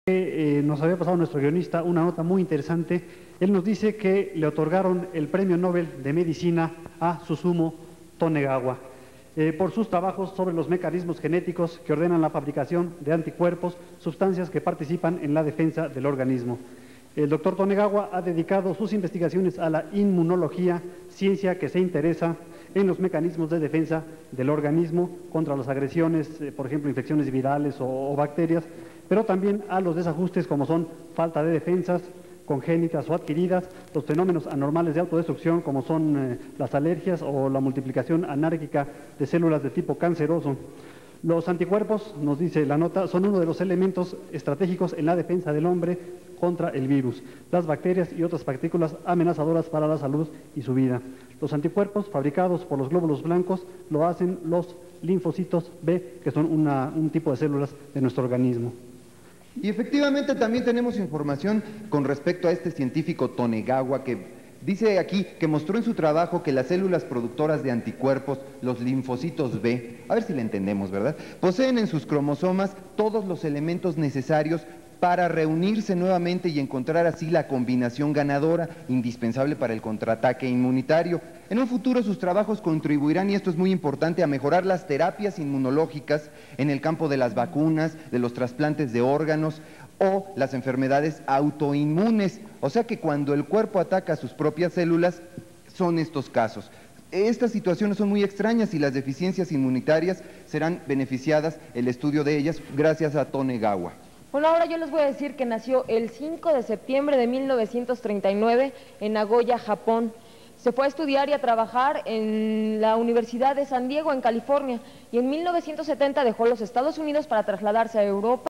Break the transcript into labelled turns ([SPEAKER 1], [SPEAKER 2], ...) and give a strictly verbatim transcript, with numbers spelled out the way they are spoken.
[SPEAKER 1] Eh, nos había pasado nuestro guionista una nota muy interesante. Él nos dice que le otorgaron el Premio Nobel de Medicina a Susumu Tonegawa eh, por sus trabajos sobre los mecanismos genéticos que ordenan la fabricación de anticuerpos, sustancias que participan en la defensa del organismo. El doctor Tonegawa ha dedicado sus investigaciones a la inmunología, ciencia que se interesa en los mecanismos de defensa del organismo contra las agresiones, eh, por ejemplo, infecciones virales o, o bacterias, pero también a los desajustes como son falta de defensas congénitas o adquiridas, los fenómenos anormales de autodestrucción como son eh, las alergias o la multiplicación anárquica de células de tipo canceroso. Los anticuerpos, nos dice la nota, son uno de los elementos estratégicos en la defensa del hombre contra el virus, las bacterias y otras partículas amenazadoras para la salud y su vida. Los anticuerpos fabricados por los glóbulos blancos lo hacen los linfocitos B, que son una, un tipo de células de nuestro organismo.
[SPEAKER 2] Y efectivamente también tenemos información con respecto a este científico Tonegawa que dice aquí que mostró en su trabajo que las células productoras de anticuerpos, los linfocitos B, a ver si le entendemos, ¿verdad?, poseen en sus cromosomas todos los elementos necesarios para reunirse nuevamente y encontrar así la combinación ganadora, indispensable para el contraataque inmunitario. En un futuro sus trabajos contribuirán, y esto es muy importante, a mejorar las terapias inmunológicas en el campo de las vacunas, de los trasplantes de órganos o las enfermedades autoinmunes. O sea que cuando el cuerpo ataca a sus propias células, son estos casos. Estas situaciones son muy extrañas y las deficiencias inmunitarias serán beneficiadas, el estudio de ellas, gracias a Tonegawa.
[SPEAKER 3] Bueno, ahora yo les voy a decir que nació el cinco de septiembre de mil novecientos treinta y nueve en Nagoya, Japón. Se fue a estudiar y a trabajar en la Universidad de San Diego, en California, y en mil novecientos setenta dejó los Estados Unidos para trasladarse a Europa.